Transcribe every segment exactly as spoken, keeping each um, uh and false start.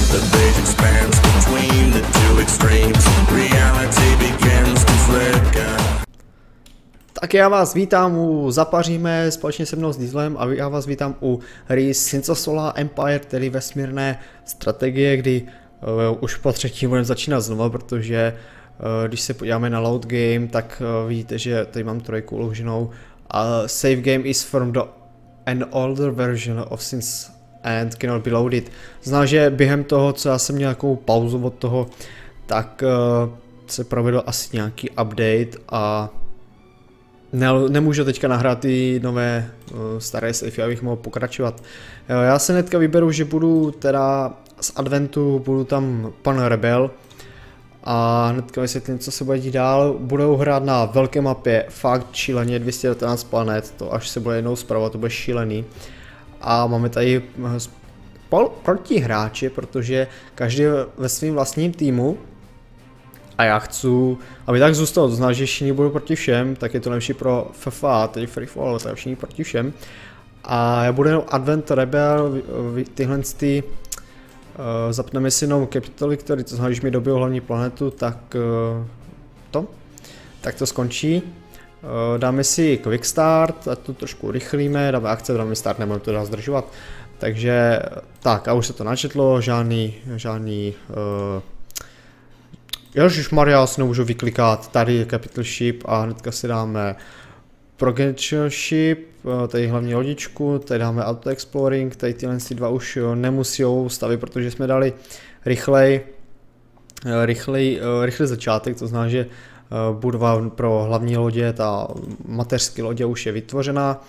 The bridge expands between the two extremes. Reality begins to flicker. Tak já vás vítám u Zapaříme společně se mnou s Dieselem a já vás vítám u hry Sins of Solar Empire, tedy vesmírné strategie, kdy uh, už po třetí budeme začínat znova, protože uh, když se podíváme na load game, tak uh, vidíte, že tady mám trojku uloženou a save game is from the an older version of Sins and cannot be loaded. Znamená, že během toho, co já jsem měl nějakou pauzu od toho, tak uh, se provedl asi nějaký update a Ne, nemůžu teďka nahrát ty nové uh, staré safety, abych mohl pokračovat. Jo, já se hnedka vyberu, že budu teda z adventu, budu tam pan Rebel a hnedka vysvětlím, co se bude dít dál. Budou hrát na velké mapě, fakt šíleně, dvě stě devatenáct planet, to až se bude jednou zpravovat, to bude šílený. A máme tady proti hráče, protože každý ve svém vlastním týmu. A já chci, aby tak zůstalo, to znamená, že všichni budou proti všem, tak je to lepší pro F F A, tedy Free Fall, tak všichni proti všem. A já budu jenom Advent Rebel, tyhle ty, uh, zapneme si jenom Capital Victory, to znamená, když mi dobijou hlavní planetu, tak uh, to, tak to skončí. Uh, dáme si Quick Start, a to trošku rychlíme, dáme akce, dáme start, nebudeme to dál zdržovat. Takže tak, a už se to načetlo, žádný, žádný uh, Ježišmarja, já si nemůžu vyklikat, tady je Capital Ship a hnedka si dáme Progression Ship, tady hlavní lodičku, tady dáme Auto Exploring, tady tyhle dva už nemusí stavit, protože jsme dali rychlej, rychlej, rychlej začátek, to znamená, že budova pro hlavní lodě, ta mateřské lodě už je vytvořená,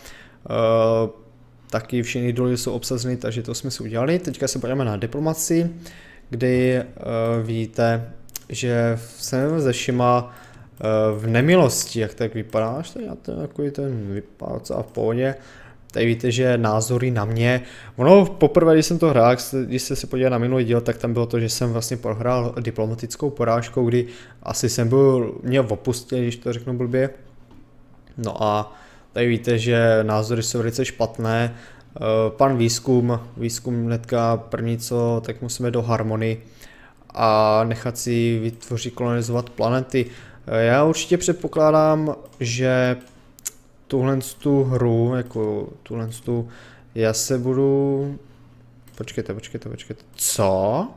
taky všechny doly jsou obsazeny, takže to jsme si udělali. Teďka se podíváme na diplomaci, kdy vidíte, že jsem ze Shima v nemilosti, jak tak vypadáš, tady to takový ten vypadá docela v pohodě. Tady víte, že názory na mě, ono poprvé, když jsem to hrál, když jste se podívali na minulý díl, tak tam bylo to, že jsem vlastně prohrál diplomatickou porážkou, kdy asi jsem byl, měl v opustě, když to řeknu blbě. No a tady víte, že názory jsou velice špatné. Pan výzkum, výzkum hnedka první co, tak musíme do Harmony a nechat si vytvořit, kolonizovat planety. Já určitě předpokládám, že tuhle tu hru, jako tuhle tu, já se budu... Počkejte, počkejte, počkejte. Co?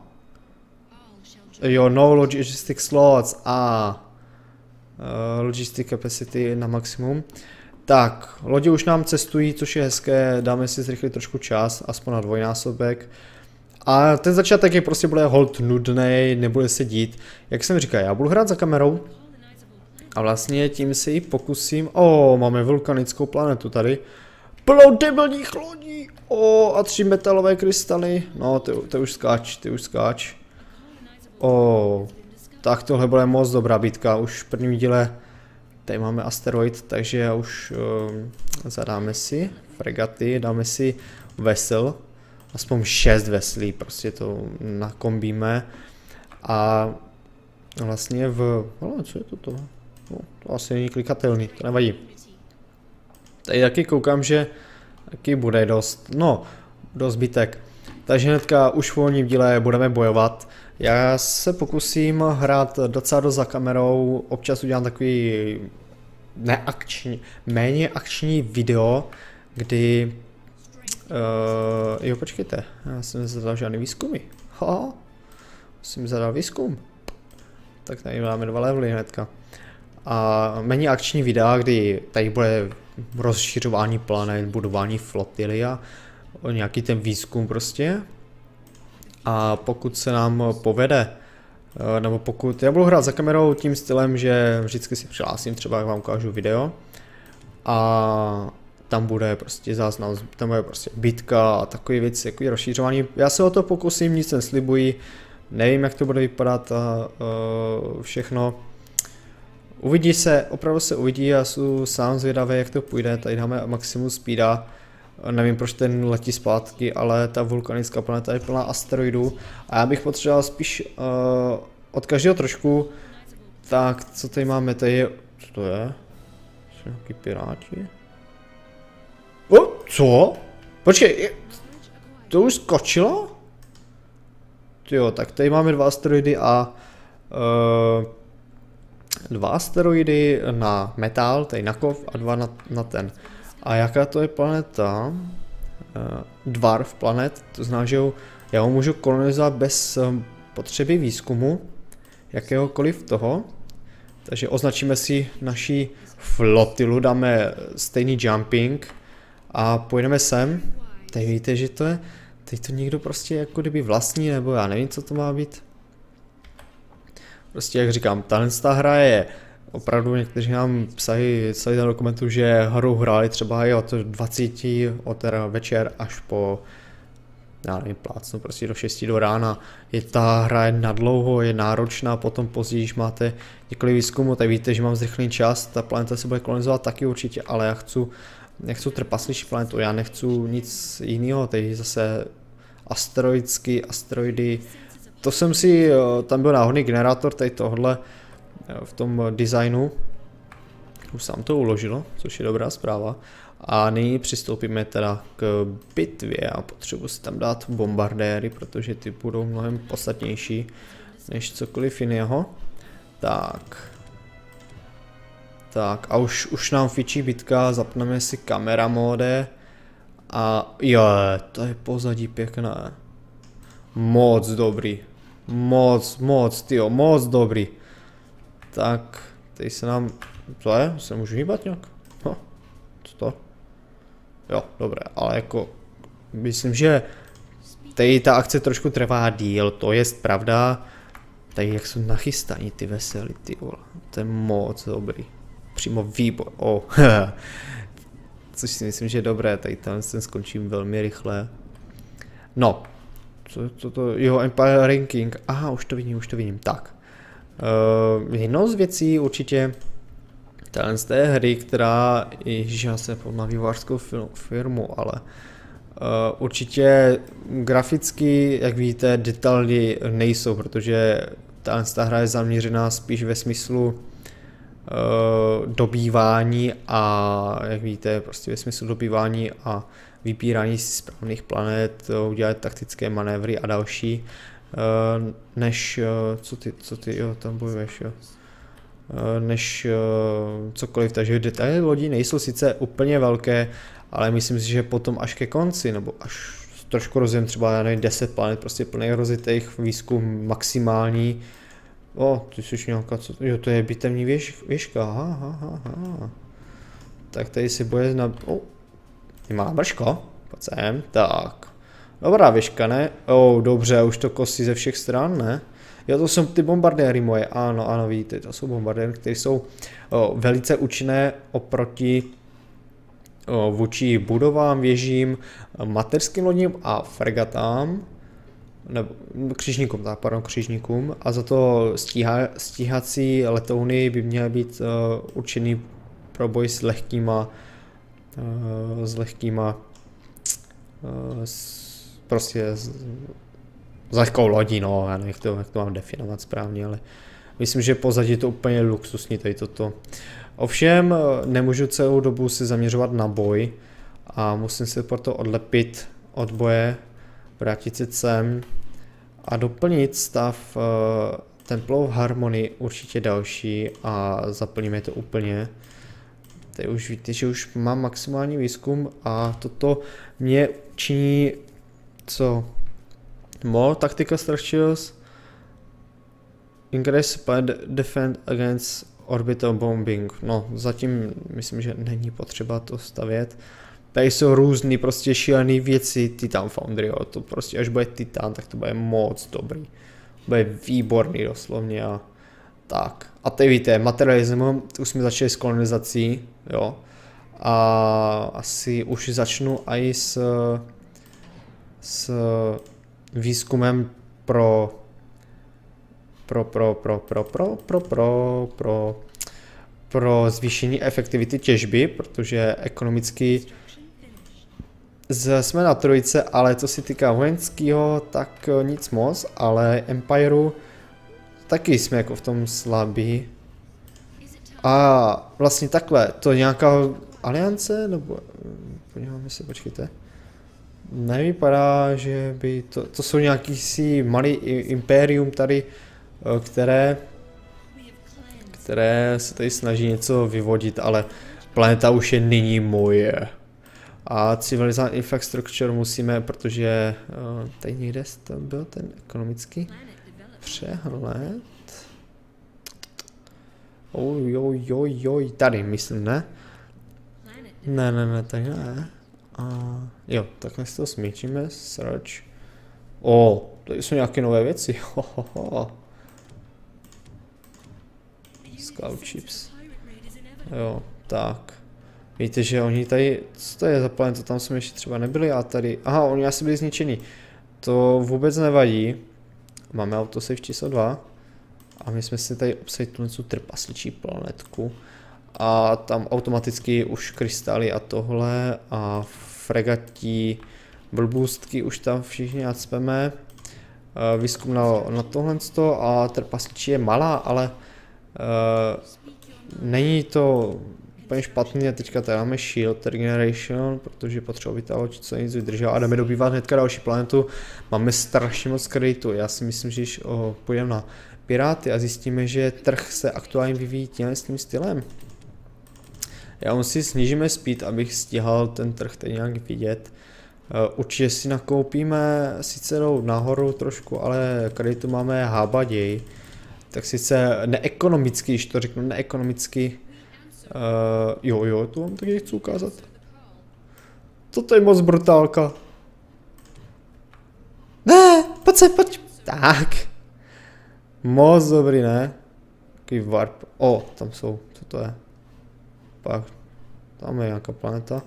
Jo, no logistic slots a uh, logistic capacity na maximum. Tak, lodi už nám cestují, což je hezké, dáme si zrychlit trošku čas, aspoň na dvojnásobek. A ten začátek je prostě bude hold nudnej, nebude se dít. Jak jsem říkal, já budu hrát za kamerou. A vlastně tím si pokusím... O, máme vulkanickou planetu tady. Plno debilních lodí! O, a tři metalové krystaly. No, ty, ty už skáč, ty už skáč. O, tak tohle bude moc dobrá bitka. Už v prvním díle tady máme asteroid, takže já už um, zadáme si fregaty, dáme si vessel. Aspoň šest veslí, prostě to nakombíme a vlastně v... No, co je to to? No, to asi není klikatelný, to nevadí. Tady taky koukám, že taky bude dost, no, dost zbytek. Takže hnedka už v volním díle budeme bojovat. Já se pokusím hrát docela dost za kamerou, občas udělám takový neakční, méně akční video, kdy... Uh, jo, počkejte, já jsem zadal žádný výzkumy. Ha, jsem zadal výzkum. Tak tady máme dva levely hnedka. A méně akční videa, kdy tady bude rozšiřování planet, budování flotily a nějaký ten výzkum prostě. A pokud se nám povede, nebo pokud, já budu hrát za kamerou tím stylem, že vždycky si přihlásím, třeba jak vám ukážu video. A tam bude prostě záznam, tam bude prostě bitka a takové věci, jako rozšířování. Já se o to pokusím, nic neslibuji, nevím, jak to bude vypadat a uh, všechno. Uvidí se, opravdu se uvidí, já jsem sám zvědavý, jak to půjde, tady dáme maximum speeda. Nevím, proč ten letí zpátky, ale ta vulkanická planeta je plná asteroidů a já bych potřeboval spíš uh, od každého trošku. Tak, co tady máme, tady je, co to je? Jsou nějaký piráti? O, co? Počkej, to už skočilo? jo, tak tady máme dva asteroidy a uh, dva asteroidy na metal, tady na kov a dva na, na ten. A jaká to je planeta? Uh, dwarf planet, to znamená, že já ho můžu kolonizovat bez um, potřeby výzkumu jakéhokoliv toho. Takže označíme si naši flotilu, dáme stejný jumping a pojedeme sem. Tady víte, že to je, teď to někdo prostě jako kdyby vlastní, nebo já nevím, co to má být. Prostě jak říkám, ta hra je opravdu, někteří nám psají, psají na dokumentu, že hru hráli třeba i od dvaceti od teda večer až po, já nevím, plácnu prostě do šesti do rána. Je ta hra je nadlouho, je náročná, potom později, když máte několik výzkumů, tak víte, že mám zrychlený čas, ta planeta se bude kolonizovat taky určitě, ale já chci, nechci trpasličí planetu, já nechci nic jiného, tady zase asteroidský, asteroidy, to jsem si, tam byl náhodný generátor, tady tohle v tom designu, už sám to uložilo, což je dobrá zpráva. A nyní přistoupíme teda k bitvě a potřebuji si tam dát bombardéry, protože ty budou mnohem podstatnější než cokoliv jiného. Tak. Tak a už, už nám fičí bitka, zapneme si kamera móde. A jo, to je pozadí pěkné. Moc dobrý. Moc, moc, tyjo, moc dobrý. Tak, tady se nám, co je? Se můžu hýbat nějak? No, co to? Jo, dobré, ale jako, myslím, že tady ta akce trošku trvá díl, to je pravda. Tady jak jsou nachystaní ty veselí, ty vole, to je moc dobrý. Přímo výbor, oh. Což si myslím, že je dobré, tady tam se skončím velmi rychle. No, co, co to, jo, Empire Ranking, aha, už to vidím, už to vidím, tak. Uh, jednou z věcí určitě tahle z té hry, která, ježiš, já se na vývojářskou firmu, ale uh, určitě graficky, jak vidíte, detaily nejsou, protože tahle ta hra je zaměřená spíš ve smyslu uh, dobývání a, jak vidíte, prostě ve smyslu dobývání a vybírání si správných planet, udělat taktické manévry a další. Uh, než, uh, co ty, co ty, jo, tam bojuješ, jo. Uh, než uh, cokoliv, takže detaily lodí nejsou sice úplně velké, ale myslím si, že potom až ke konci, nebo až trošku rozjem třeba, já nevím, deset planet, prostě plných rozjetých, výzkum maximální. O, ty jsi nějaká, co, jo, to je bitevní věž, věžka, aha, aha, aha. Tak tady si boje na, o, má brško, pojď sem, tak. Dobrá věžka, ne? Oh, dobře, už to kosí ze všech stran, ne? Jo, to jsou ty bombardéry moje, ano, ano, vidíte, to jsou bombardéry, které jsou oh, velice účinné oproti oh, vůči budovám, věžím, mateřským lodím a fregatám, nebo křižníkům, tak, pardon, křižníkům, a za to stíha, stíhací letouny by měly být uh, určený pro boj s lehkýma, uh, s lehkýma, uh, s prostě s, s lehkou lodí, no, já nevím, jak to, jak to mám definovat správně, ale myslím, že pozadí je to úplně luxusní tady toto. Ovšem, nemůžu celou dobu si zaměřovat na boj a musím se proto odlepit od boje, vrátit se sem a doplnit stav uh, Temple of Harmony určitě další a zaplníme to úplně. Tady už víte, že už mám maximální výzkum a toto mě činí co? More tactical structures increase planet defend against orbital bombing. No, zatím myslím, že není potřeba to stavět. Tady jsou různý prostě šílený věci, Titan Foundry, jo. To prostě až bude Titan, tak to bude moc dobrý. Bude výborný doslovně a tak. A tady víte, materialism, už jsme začali s kolonizací, jo. A asi už začnu i s s výzkumem pro pro pro pro pro pro pro pro pro pro zvýšení efektivity těžby, protože ekonomicky jsme na trojce, ale co se týká vojenského, tak nic moc, ale Empireu taky jsme jako v tom slabí. A vlastně takhle, to nějaká aliance, nebo podíváme se, počkejte. nevypadá, že by to, to jsou nějaký si malý impérium tady, které, které se tady snaží něco vyvodit, ale planeta už je nyní moje. A civilizální infrastructure musíme, protože uh, tady někde tam byl ten ekonomický přehled. Oj, oj, oj, oj, tady myslím, ne? Ne, ne, ne, tady ne. A jo, takhle si to smíčíme, search. O, tady jsou nějaké nové věci. Ho, ho, ho. Scout chips. Jo, tak. Víte, že oni tady, co to je za planetu, tam jsme ještě třeba nebyli a tady, aha, oni asi byli zničení. To vůbec nevadí. Máme autosave číslo dva. A my jsme si tady obsadili tu trpasličí planetku. A tam automaticky už krystaly a tohle a fregatí, blbůstky už tam všichni nacpeme. Výzkum na, na tohle a trpasličí je malá, ale uh, není to úplně špatný a teďka tady máme Shield Regeneration, protože potřeba by ta loď co nic vydržela a jdeme dobývat hnedka další planetu. Máme strašně moc kreditu, já si myslím, že když oh, půjdeme na Piráty a zjistíme, že trh se aktuálně vyvíjí tímhle s tím stylem. Já si snížíme speed, abych stihal ten trh tady nějak vidět. Uh, určitě si nakoupíme, sice jdou nahoru trošku, ale kreditu máme hábaděj. Tak sice neekonomicky, když to řeknu neekonomicky. Uh, jo, jo, to vám taky chci ukázat. Toto je moc brutálka. Ne, pojď se, pojď. Tak. Moc dobrý, ne? Takový warp. O, tam jsou, co to je? Pak, tam je nějaká planeta.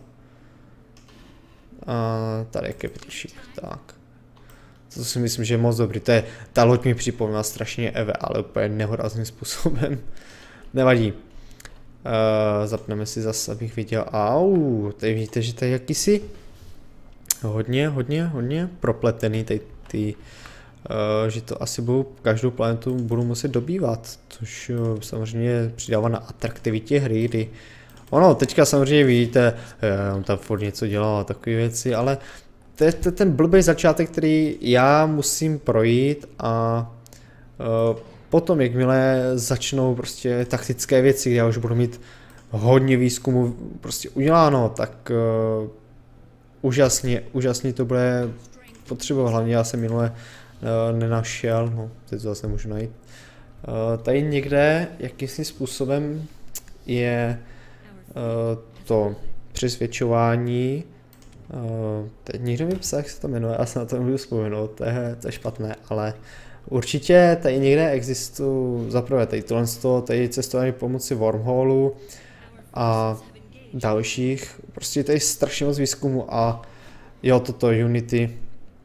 A tady je capital ship, tak. To si myslím, že je moc dobrý. To je, ta loď mi připomíná strašně Eve, ale úplně nehorázným způsobem. Nevadí. Uh, zapneme si zase, abych viděl. Au, tady vidíte, že tady je jakýsi hodně, hodně, hodně propletený. Tady ty, uh, že to asi budu, každou planetu budu muset dobývat. Což uh, samozřejmě přidává na atraktivitě hry, kdy ono, teďka samozřejmě vidíte, on tam furt něco dělal a takové věci, ale to je ten blbý začátek, který já musím projít a uh, potom, jakmile začnou prostě taktické věci, kde já už budu mít hodně výzkumu prostě uděláno, tak uh, úžasně, úžasně to bude potřeba, hlavně já jsem minule uh, nenašel, no teď to zase můžu najít. Uh, tady někde, jakým způsobem je Uh, to přesvědčování, uh, teď někdo mi psal, jak se to jmenuje, já se na to nemůžu vzpomenout, to je, to je špatné, ale určitě tady někde existují, zaprvé tady tohle, tady cestování pomocí wormholu a dalších, prostě tady strašně moc výzkumu a jo, toto Unity,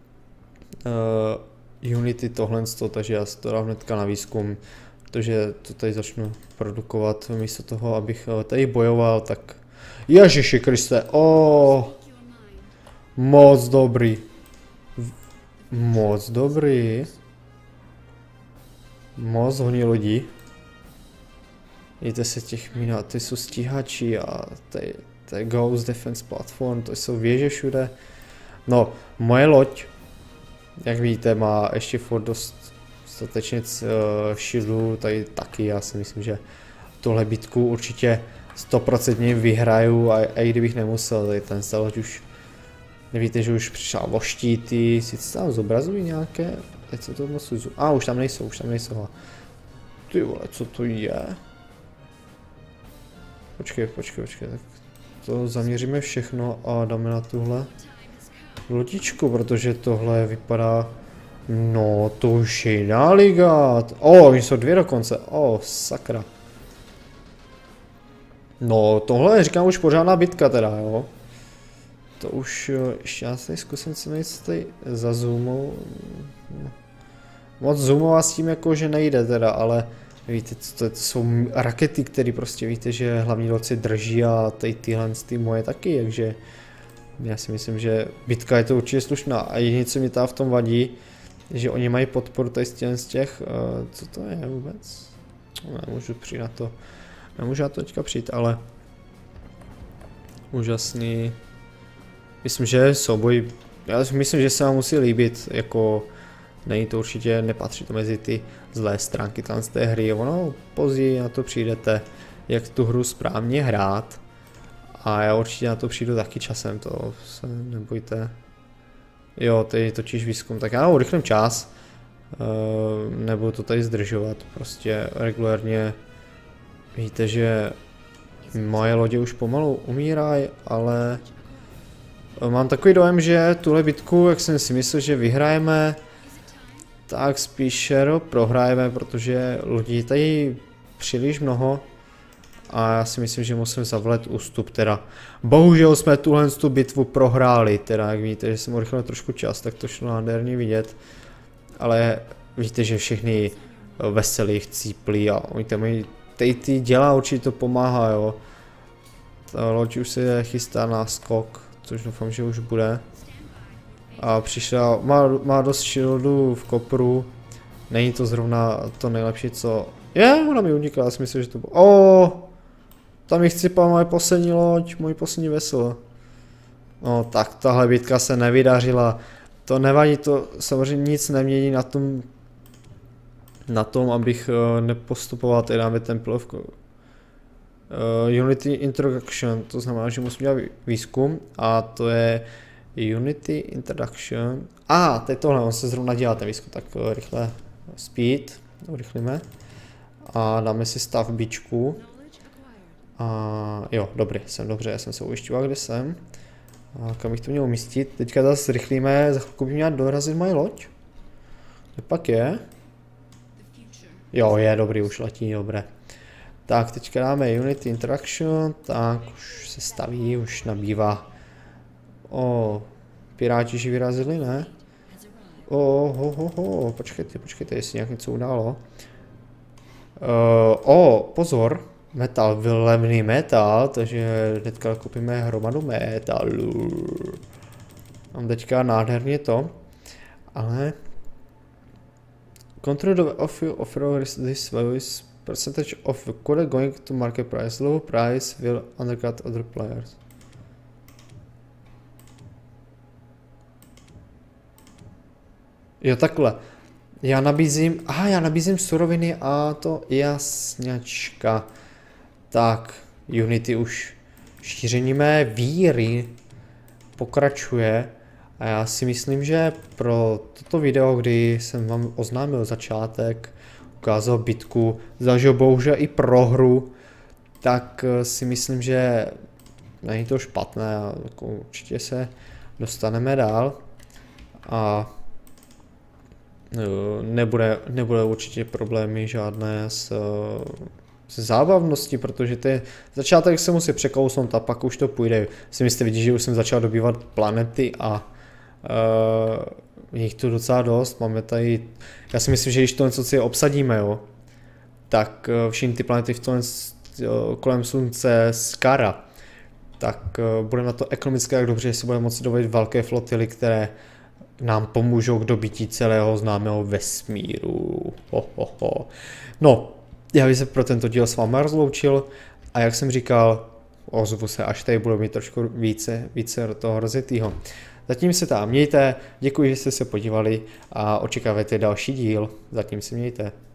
uh, Unity tohle, takže já si to dám hnedka na výzkum. Protože to tady začnu produkovat místo toho, abych tady bojoval, tak Ježiši Kriste, oh, moc dobrý, moc dobrý, moc hodně lidí. Vidíte se těch minut, ty jsou stíhači a tady, tady Ghost Defense Platform, to jsou věže všude. No, moje loď, jak vidíte, má ještě furt dost dostatečně uh, shieldů, tady taky, já si myslím, že tohle bitku určitě sto procent vyhraju a, a i kdybych nemusel, tady ten loď už, nevíte, že už přišel o štíty, sice tam zobrazují nějaké, teď co to moc uzu, a už tam nejsou, už tam nejsou, ty vole, co to je? Počkej, počkej, počkej, tak to zaměříme všechno a dáme na tuhle lodičku, protože tohle vypadá. No, to už je jiná liga. O, oh, oni jsou dvě dokonce. O, oh, sakra. No, tohle říkám už pořádná bitka teda, jo. To už, ještě já tady zkusím si něco tady zazoomou. Moc zoomovat s tím jako, že nejde teda, ale víte, to, to jsou rakety, které prostě víte, že hlavní loď drží a tady tyhle ty moje taky, takže já si myslím, že bitka je to určitě slušná a jediné, co mi tam v tom vadí, že oni mají podporu tady z těch, z těch uh, co to je vůbec? Nemůžu přijít na to, nemůžu na to teďka přijít, ale úžasný. Myslím, že souboj já si myslím, že se vám musí líbit, jako není to určitě, nepatří to mezi ty zlé stránky tam z té hry, ono později na to přijdete, jak tu hru správně hrát a já určitě na to přijdu taky časem, to se nebojte. Jo, to je totiž výzkum, tak já urychlím čas, uh, nebudu to tady zdržovat, prostě regulárně víte, že moje lodě už pomalu umírají, ale mám takový dojem, že tuhle bitku, jak jsem si myslel, že vyhrajeme, tak spíše prohrajeme, protože lodí tady příliš mnoho a já si myslím, že musím zavlet ústup teda. Bohužel jsme tuhle tu bitvu prohráli, teda jak víte, že jsem urychlil trošku čas, tak to šlo nádherně vidět. Ale víte, že všechny veselí chcíplí a oni tam mají, tady ty děla určitě to pomáhá, jo. Ta loď už se chystá na skok, což doufám, že už bude. A přišla, má, má dost shieldu v kopru, není to zrovna to nejlepší, co... Je, ona mi unikla, já si myslím, že to bylo... Oh, tam mi chcípala moje poslední loď, můj poslední vesel. No tak tahle bitka se nevydařila, to nevadí, to samozřejmě nic nemění na tom, na tom, abych uh, nepostupoval teda ve Temple uh, Unity Introduction, to znamená, že musím dělat výzkum a to je Unity Introduction. A, ah, to je tohle, on se zrovna dělá ten výzkum, tak uh, rychle speed, urychlíme a dáme si stavbičku. A jo, dobrý, jsem dobře, já jsem se ujišťoval, kde jsem. A kam bych to měl umístit? Teďka zase rychlíme, za chvilku bych měl dorazit moje loď. To pak je. Jo, je dobrý, už letí, dobré. Tak, teďka dáme Unity Interaction, tak už se staví, už nabývá. O, piráti že vyrazili, ne? O, ho, ho, ho, počkejte, počkejte, jestli nějak něco událo. Uh, o, pozor. Metal, levný metal, takže hnedka koupíme hromadu metalu. Mám teďka nádherně to, ale control the offer offer this values percentage of the quota going to market price. Low price will undercut other players. Jo, takhle. Já nabízím, aha, já nabízím suroviny a to jasňačka. Tak, Unity už šíření mé víry pokračuje a já si myslím, že pro toto video, kdy jsem vám oznámil začátek, ukázal bitku, zažil bohužel i prohru, tak si myslím, že není to špatné, jako určitě se dostaneme dál a nebude, nebude určitě problémy žádné s se zábavností, protože ty začátek se musí překousnout a pak už to půjde. Si myslíte, vidíte, že už jsem začal dobývat planety a uh, je jich tu docela dost. Máme tady, já si myslím, že když to něco si obsadíme, jo, tak uh, všechny ty planety v tom uh, kolem slunce Skara, tak uh, bude na to ekonomicky jak dobře, že si budeme moci dovolit velké flotily, které nám pomůžou k dobytí celého známého vesmíru. Ho, ho, ho. No, já bych se pro tento díl s vámi rozloučil a jak jsem říkal, ozvu se, až tady budu mít trošku více, více toho rozjetýho. Zatím se tam mějte, děkuji, že jste se podívali a očekávajte další díl. Zatím se mějte.